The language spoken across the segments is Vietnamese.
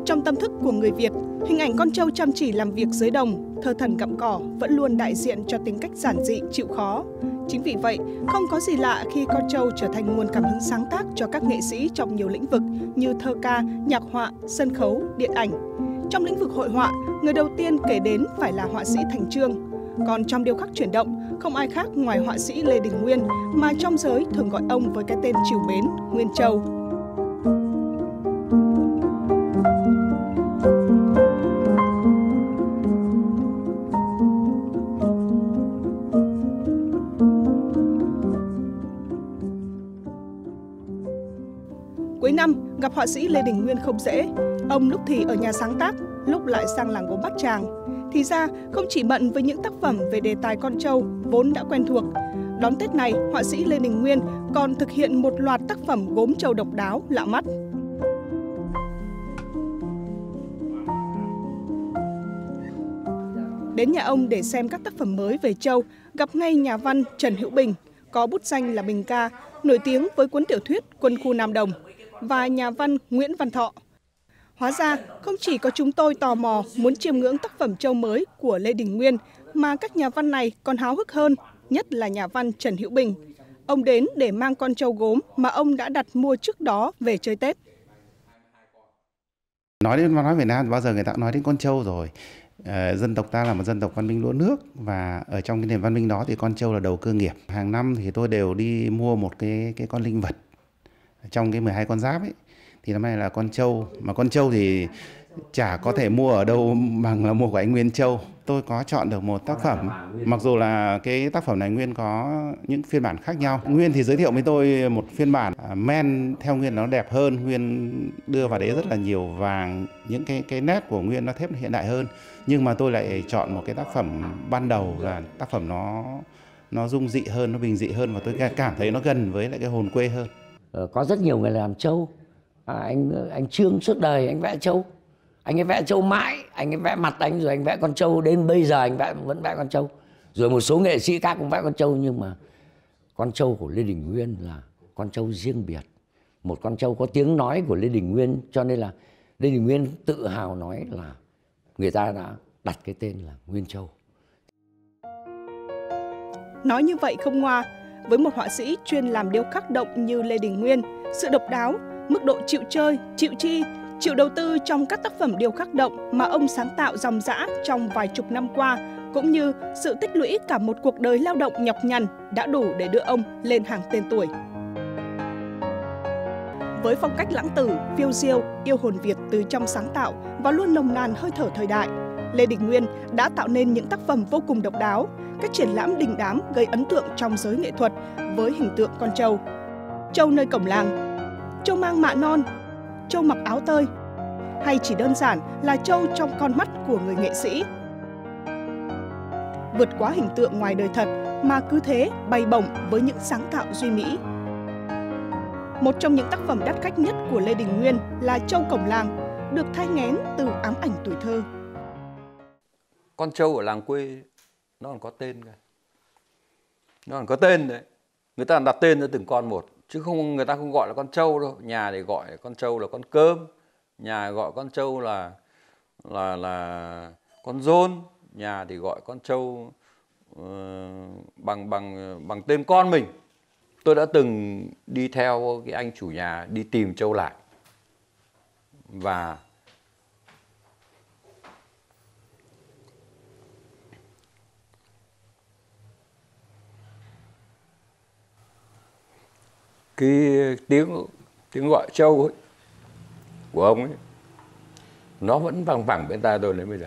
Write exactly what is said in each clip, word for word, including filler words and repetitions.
Trong tâm thức của người Việt, hình ảnh con trâu chăm chỉ làm việc dưới đồng, thơ thẩn gặm cỏ vẫn luôn đại diện cho tính cách giản dị, chịu khó. Chính vì vậy, không có gì lạ khi con trâu trở thành nguồn cảm hứng sáng tác cho các nghệ sĩ trong nhiều lĩnh vực như thơ ca, nhạc họa, sân khấu, điện ảnh. Trong lĩnh vực hội họa, người đầu tiên kể đến phải là họa sĩ Thành Chương. Còn trong điêu khắc chuyển động, không ai khác ngoài họa sĩ Lê Đình Nguyên mà trong giới thường gọi ông với cái tên trìu mến Nguyên Châu. Cuối năm, gặp họa sĩ Lê Đình Nguyên không dễ. Ông lúc thì ở nhà sáng tác, lúc lại sang làng gốm Bát Tràng. Thì ra, không chỉ bận với những tác phẩm về đề tài con trâu vốn đã quen thuộc. Đón Tết này, họa sĩ Lê Đình Nguyên còn thực hiện một loạt tác phẩm gốm trâu độc đáo, lạ mắt. Đến nhà ông để xem các tác phẩm mới về trâu, gặp ngay nhà văn Trần Hữu Bình, có bút danh là Bình Ca, nổi tiếng với cuốn tiểu thuyết Quân khu Nam Đồng, và nhà văn Nguyễn Văn Thọ. Hóa ra, không chỉ có chúng tôi tò mò muốn chiêm ngưỡng tác phẩm trâu mới của Lê Đình Nguyên, mà các nhà văn này còn háo hức hơn, nhất là nhà văn Trần Hữu Bình. Ông đến để mang con trâu gốm mà ông đã đặt mua trước đó về chơi Tết. Nói đến văn hóa Việt Nam, bao giờ người ta cũng nói đến con trâu rồi. À, dân tộc ta là một dân tộc văn minh lúa nước, và ở trong cái nền văn minh đó thì con trâu là đầu cơ nghiệp. Hàng năm thì tôi đều đi mua một cái cái con linh vật trong cái mười hai con giáp ấy. Thì năm nay là con trâu, mà con trâu thì chả có thể mua ở đâu bằng là mua của anh Nguyên Châu. Tôi có chọn được một tác phẩm, mặc dù là cái tác phẩm này Nguyên có những phiên bản khác nhau. Nguyên thì giới thiệu với tôi một phiên bản men theo Nguyên nó đẹp hơn, Nguyên đưa vào đấy rất là nhiều vàng, những cái cái nét của Nguyên nó thép hiện đại hơn. Nhưng mà tôi lại chọn một cái tác phẩm ban đầu là tác phẩm nó nó dung dị hơn, nó bình dị hơn, và tôi cảm thấy nó gần với lại cái hồn quê hơn. Ờ, có rất nhiều người làm trâu. À, anh anh Trương suốt đời anh vẽ trâu, anh ấy vẽ trâu mãi, anh ấy vẽ mặt anh rồi anh vẽ con trâu, đến bây giờ anh vẽ vẫn vẽ con trâu. Rồi một số nghệ sĩ khác cũng vẽ con trâu, nhưng mà con trâu của Lê Đình Nguyên là con trâu riêng biệt, một con trâu có tiếng nói của Lê Đình Nguyên, cho nên là Lê Đình Nguyên tự hào nói là người ta đã đặt cái tên là Nguyên Châu. Nói như vậy không ngoa, với một họa sĩ chuyên làm điêu khắc động như Lê Đình Nguyên, sự độc đáo, mức độ chịu chơi, chịu chi, chịu đầu tư trong các tác phẩm điêu khắc động mà ông sáng tạo ròng rã trong vài chục năm qua, cũng như sự tích lũy cả một cuộc đời lao động nhọc nhằn đã đủ để đưa ông lên hàng tên tuổi. Với phong cách lãng tử, phiêu diêu, yêu hồn Việt từ trong sáng tạo và luôn nồng nàn hơi thở thời đại, Lê Đình Nguyên đã tạo nên những tác phẩm vô cùng độc đáo, các triển lãm đình đám gây ấn tượng trong giới nghệ thuật với hình tượng con trâu. Trâu nơi cổng làng, trâu mang mạ non, trâu mặc áo tơi, hay chỉ đơn giản là trâu trong con mắt của người nghệ sĩ. Vượt quá hình tượng ngoài đời thật mà cứ thế bay bổng với những sáng tạo duy mỹ. Một trong những tác phẩm đắt khách nhất của Lê Đình Nguyên là Trâu Cổng Làng, được thai nghén từ ám ảnh tuổi thơ. Con trâu ở làng quê nó còn có tên cơ. Nó còn có tên đấy. Người ta đặt tên cho từng con một, chứ không người ta không gọi là con trâu đâu. Nhà thì gọi con trâu là con cơm, nhà gọi con trâu là là là con rôn, nhà thì gọi con trâu uh, bằng bằng bằng tên con mình. Tôi đã từng đi theo cái anh chủ nhà đi tìm trâu lại, và cái tiếng tiếng gọi trâu ấy của ông ấy nó vẫn vang vẳng bên tai tôi đến bây giờ.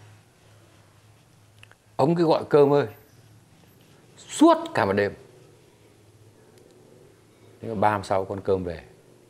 Ông cứ gọi cơm ơi suốt cả một đêm. Thế ba hôm sau con cơm về.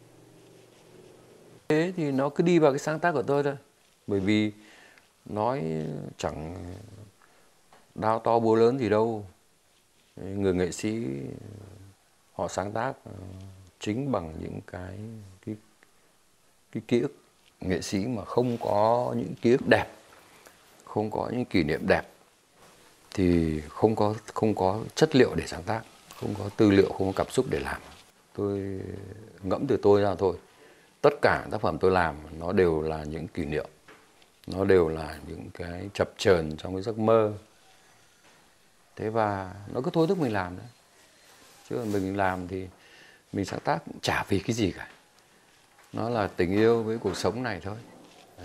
Thế thì nó cứ đi vào cái sáng tác của tôi thôi. Bởi vì nói chẳng đao to búa lớn gì đâu. Người nghệ sĩ họ sáng tác chính bằng những cái cái cái ký ức. Nghệ sĩ mà không có những ký ức đẹp, không có những kỷ niệm đẹp thì không có không có chất liệu để sáng tác, không có tư liệu, không có cảm xúc để làm. Tôi ngẫm từ tôi ra thôi. Tất cả tác phẩm tôi làm nó đều là những kỷ niệm, nó đều là những cái chập chờn trong cái giấc mơ. Thế và nó cứ thôi thúc mình làm đấy. Chứ còn mình làm thì mình sáng tác cũng chả vì cái gì cả. Nó là tình yêu với cuộc sống này thôi. Đấy.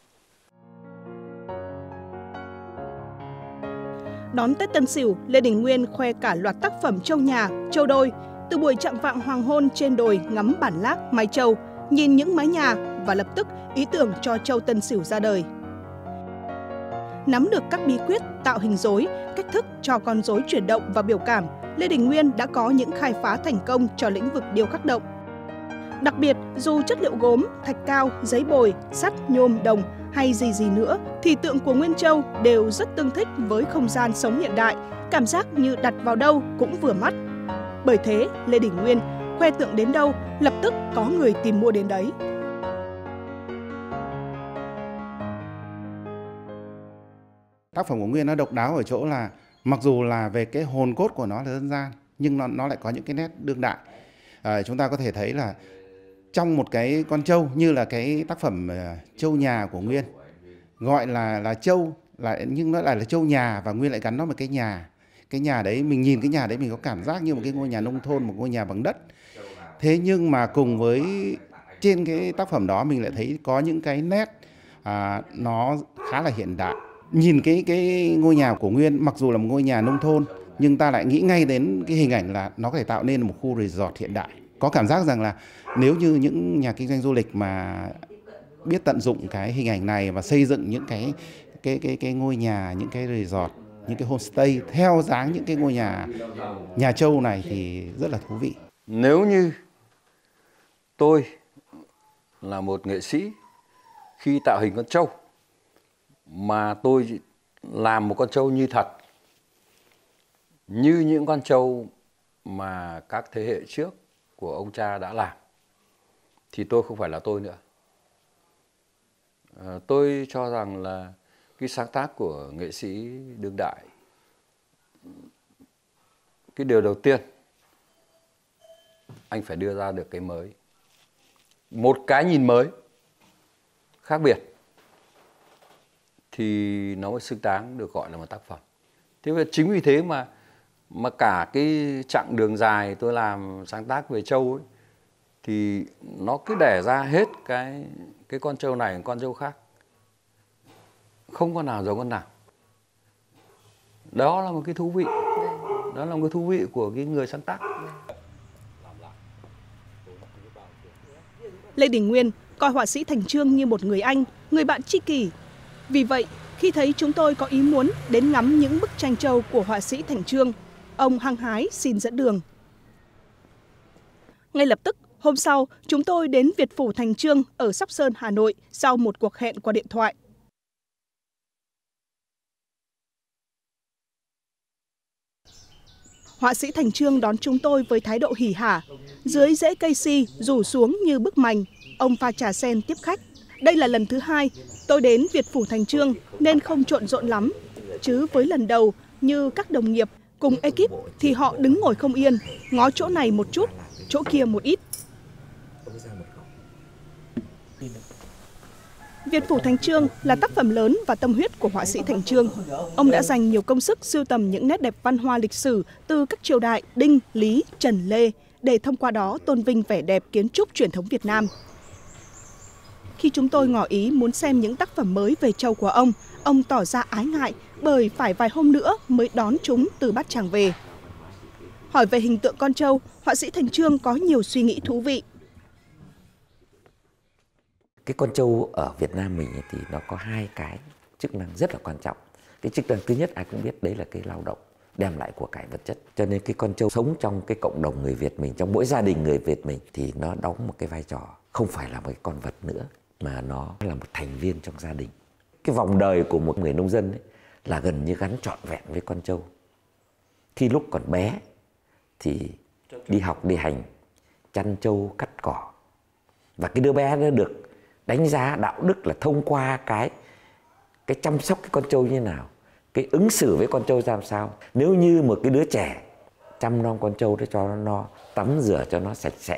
Đón Tết Tân Sửu, Lê Đình Nguyên khoe cả loạt tác phẩm châu nhà, châu đôi. Từ buổi chạng vạng hoàng hôn trên đồi ngắm bản lác, mái châu, nhìn những mái nhà và lập tức ý tưởng cho châu Tân Sửu ra đời. Nắm được các bí quyết tạo hình rối, cách thức cho con rối chuyển động và biểu cảm, Lê Đình Nguyên đã có những khai phá thành công cho lĩnh vực điêu khắc động. Đặc biệt, dù chất liệu gốm, thạch cao, giấy bồi, sắt, nhôm, đồng hay gì gì nữa, thì tượng của Nguyên Châu đều rất tương thích với không gian sống hiện đại, cảm giác như đặt vào đâu cũng vừa mắt. Bởi thế, Lê Đình Nguyên khoe tượng đến đâu, lập tức có người tìm mua đến đấy. Tác phẩm của Nguyên nó độc đáo ở chỗ là mặc dù là về cái hồn cốt của nó là dân gian, nhưng nó, nó lại có những cái nét đương đại. À, chúng ta có thể thấy là trong một cái con trâu như là cái tác phẩm uh, trâu nhà của Nguyên, gọi là là trâu, là, nhưng nó lại là trâu nhà và Nguyên lại gắn nó một cái nhà. Cái nhà đấy, mình nhìn cái nhà đấy mình có cảm giác như một cái ngôi nhà nông thôn, một ngôi nhà bằng đất. Thế nhưng mà cùng với trên cái tác phẩm đó mình lại thấy có những cái nét à, nó khá là hiện đại. Nhìn cái cái ngôi nhà của Nguyên, mặc dù là một ngôi nhà nông thôn, nhưng ta lại nghĩ ngay đến cái hình ảnh là nó có thể tạo nên một khu resort hiện đại. Có cảm giác rằng là nếu như những nhà kinh doanh du lịch mà biết tận dụng cái hình ảnh này và xây dựng những cái cái cái cái ngôi nhà, những cái resort, những cái homestay theo dáng những cái ngôi nhà nhà châu này thì rất là thú vị. Nếu như tôi là một nghệ sĩ, khi tạo hình con trâu mà tôi làm một con trâu như thật, như những con trâu mà các thế hệ trước của ông cha đã làm, thì tôi không phải là tôi nữa. À, tôi cho rằng là cái sáng tác của nghệ sĩ đương đại, cái điều đầu tiên anh phải đưa ra được cái mới, một cái nhìn mới khác biệt thì nó mới xứng đáng được gọi là một tác phẩm. Thế và chính vì thế mà mà cả cái chặng đường dài tôi làm sáng tác về trâu ấy, thì nó cứ đẻ ra hết cái cái con trâu này con trâu khác, không con nào giống con nào. Đó là một cái thú vị, đó là một cái thú vị của cái người sáng tác. Lê Đình Nguyên coi họa sĩ Thành Chương như một người anh, người bạn tri kỷ. Vì vậy, khi thấy chúng tôi có ý muốn đến ngắm những bức tranh trâu của họa sĩ Thành Chương, ông hăng hái xin dẫn đường. Ngay lập tức, hôm sau, chúng tôi đến Việt Phủ Thành Chương ở Sóc Sơn, Hà Nội sau một cuộc hẹn qua điện thoại. Họa sĩ Thành Chương đón chúng tôi với thái độ hỉ hả. Dưới rễ cây si rủ xuống như bức mành, ông pha trà sen tiếp khách. Đây là lần thứ hai tôi đến Việt Phủ Thành Chương nên không trộn rộn lắm. Chứ với lần đầu như các đồng nghiệp cùng ekip thì họ đứng ngồi không yên, ngó chỗ này một chút, chỗ kia một ít. Việt Phủ Thành Chương là tác phẩm lớn và tâm huyết của họa sĩ Thành Chương. Ông đã dành nhiều công sức sưu tầm những nét đẹp văn hóa lịch sử từ các triều đại Đinh, Lý, Trần, Lê để thông qua đó tôn vinh vẻ đẹp kiến trúc truyền thống Việt Nam. Khi chúng tôi ngỏ ý muốn xem những tác phẩm mới về trâu của ông, ông tỏ ra ái ngại bởi phải vài hôm nữa mới đón chúng từ Bát Tràng về. Hỏi về hình tượng con trâu, họa sĩ Thành Chương có nhiều suy nghĩ thú vị. Cái con trâu ở Việt Nam mình thì nó có hai cái chức năng rất là quan trọng. Cái chức năng thứ nhất ai cũng biết đấy là cái lao động, đem lại của cải vật chất. Cho nên cái con trâu sống trong cái cộng đồng người Việt mình, trong mỗi gia đình người Việt mình thì nó đóng một cái vai trò không phải là một cái con vật nữa, mà nó là một thành viên trong gia đình. Cái vòng đời của một người nông dân ấy là gần như gắn trọn vẹn với con trâu. Khi lúc còn bé thì đi học đi hành, chăn trâu cắt cỏ. Và cái đứa bé nó được đánh giá đạo đức là thông qua cái cái chăm sóc cái con trâu như thế nào, cái ứng xử với con trâu ra làm sao. Nếu như một cái đứa trẻ chăm nom con trâu để cho nó no, tắm rửa cho nó sạch sẽ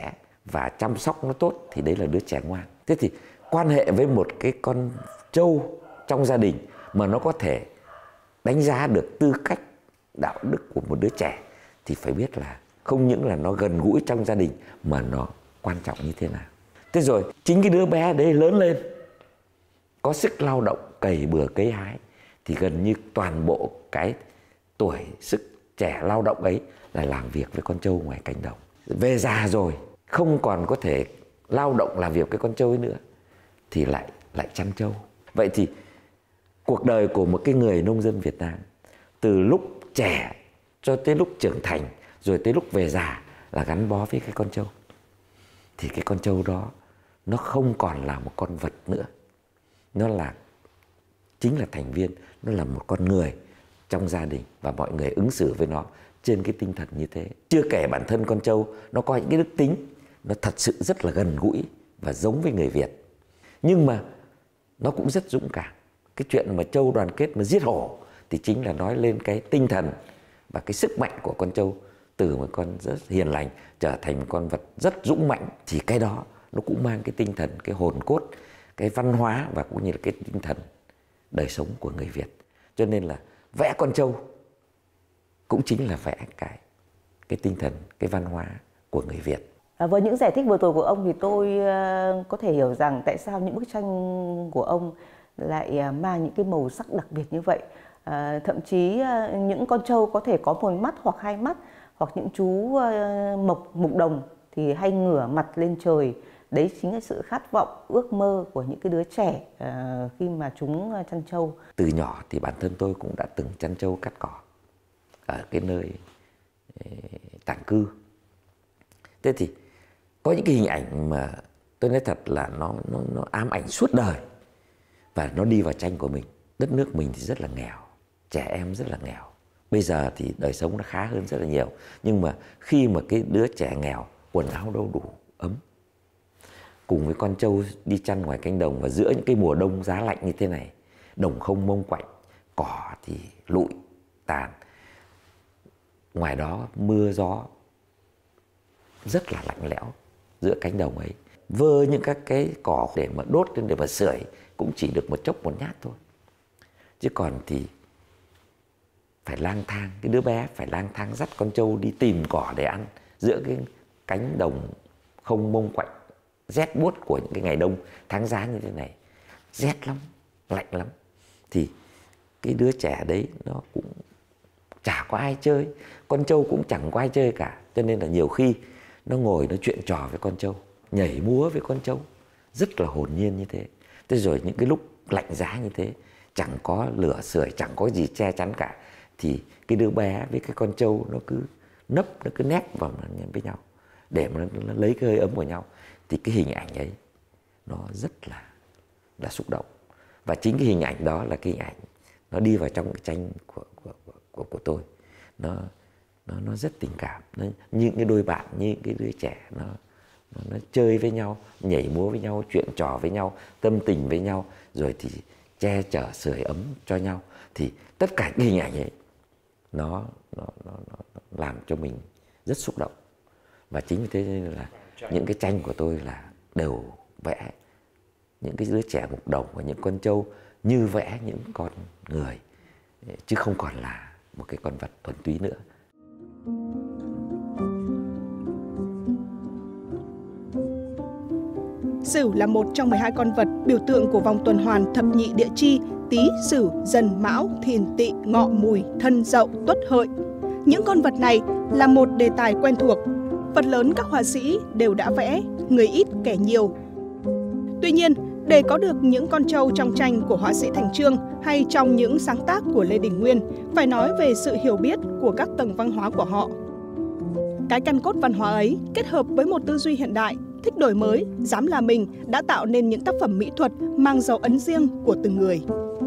và chăm sóc nó tốt thì đấy là đứa trẻ ngoan. Thế thì quan hệ với một cái con trâu trong gia đình mà nó có thể đánh giá được tư cách, đạo đức của một đứa trẻ thì phải biết là không những là nó gần gũi trong gia đình mà nó quan trọng như thế nào. Thế rồi chính cái đứa bé đấy lớn lên có sức lao động cày bừa cấy hái thì gần như toàn bộ cái tuổi sức trẻ lao động ấy là làm việc với con trâu ngoài cánh đồng. Về già rồi không còn có thể lao động làm việc với con trâu ấy nữa thì lại lại chăn trâu. Vậy thì cuộc đời của một cái người nông dân Việt Nam từ lúc trẻ cho tới lúc trưởng thành rồi tới lúc về già là gắn bó với cái con trâu. Thì cái con trâu đó nó không còn là một con vật nữa. Nó là chính là thành viên, nó là một con người trong gia đình và mọi người ứng xử với nó trên cái tinh thần như thế. Chưa kể bản thân con trâu nó có những cái đức tính nó thật sự rất là gần gũi và giống với người Việt. Nhưng mà nó cũng rất dũng cảm. Cái chuyện mà trâu đoàn kết mà giết hổ thì chính là nói lên cái tinh thần và cái sức mạnh của con trâu, từ một con rất hiền lành trở thành một con vật rất dũng mạnh. Thì cái đó nó cũng mang cái tinh thần, cái hồn cốt, cái văn hóa và cũng như là cái tinh thần đời sống của người Việt. Cho nên là vẽ con trâu cũng chính là vẽ cái cái tinh thần, cái văn hóa của người Việt. À, với những giải thích vừa rồi của ông thì tôi uh, có thể hiểu rằng tại sao những bức tranh của ông lại uh, mang những cái màu sắc đặc biệt như vậy. Uh, thậm chí uh, những con trâu có thể có một mắt hoặc hai mắt, hoặc những chú uh, mộc mục đồng thì hay ngửa mặt lên trời. Đấy chính là sự khát vọng, ước mơ của những cái đứa trẻ uh, khi mà chúng uh, chăn trâu. Từ nhỏ thì bản thân tôi cũng đã từng chăn trâu cắt cỏ ở cái nơi tản cư. Thế thì có những cái hình ảnh mà tôi nói thật là nó, nó, nó ám ảnh suốt đời. Và nó đi vào tranh của mình. Đất nước mình thì rất là nghèo, trẻ em rất là nghèo. Bây giờ thì đời sống nó khá hơn rất là nhiều. Nhưng mà khi mà cái đứa trẻ nghèo, quần áo đâu đủ ấm, cùng với con trâu đi chăn ngoài cánh đồng và giữa những cái mùa đông giá lạnh như thế này, đồng không mông quạnh, cỏ thì lụi tàn, ngoài đó mưa gió rất là lạnh lẽo giữa cánh đồng ấy, vơ những các cái cỏ để mà đốt lên để mà sưởi cũng chỉ được một chốc một nhát thôi. Chứ còn thì phải lang thang, cái đứa bé phải lang thang dắt con trâu đi tìm cỏ để ăn giữa cái cánh đồng không mông quạnh rét buốt của những cái ngày đông tháng giá như thế này. Rét lắm, lạnh lắm. Thì cái đứa trẻ đấy nó cũng chả có ai chơi, con trâu cũng chẳng có ai chơi cả. Cho nên là nhiều khi nó ngồi nó chuyện trò với con trâu, nhảy múa với con trâu, rất là hồn nhiên như thế. Thế rồi những cái lúc lạnh giá như thế, chẳng có lửa sưởi, chẳng có gì che chắn cả, thì cái đứa bé với cái con trâu nó cứ nấp, nó cứ nép vào với nhau để mà nó lấy cái hơi ấm của nhau. Thì cái hình ảnh ấy nó rất là là xúc động. Và chính cái hình ảnh đó là cái hình ảnh nó đi vào trong cái tranh của của của, của, của tôi. Nó nó nó rất tình cảm. Nó, những cái đôi bạn, như cái đứa trẻ nó, nó nó chơi với nhau, nhảy múa với nhau, chuyện trò với nhau, tâm tình với nhau, rồi thì che chở sưởi ấm cho nhau. Thì tất cả cái hình ảnh ấy nó nó nó, nó làm cho mình rất xúc động. Và chính vì thế nên là những cái tranh của tôi là đều vẽ những cái đứa trẻ mục đồng và những con trâu như vẽ những con người, chứ không còn là một cái con vật thuần túy nữa. Sửu là một trong mười hai con vật biểu tượng của vòng tuần hoàn thập nhị địa chi Tý, Sửu, Dần, Mão, Thìn, Tỵ, Ngọ, Mùi, Thân, Dậu, Tuất, Hợi. Những con vật này là một đề tài quen thuộc. Phần lớn các họa sĩ đều đã vẽ, người ít kẻ nhiều. Tuy nhiên, để có được những con trâu trong tranh của họa sĩ Thành Chương hay trong những sáng tác của Lê Đình Nguyên, phải nói về sự hiểu biết của các tầng văn hóa của họ. Cái căn cốt văn hóa ấy kết hợp với một tư duy hiện đại, thích đổi mới, dám là mình đã tạo nên những tác phẩm mỹ thuật mang dấu ấn riêng của từng người.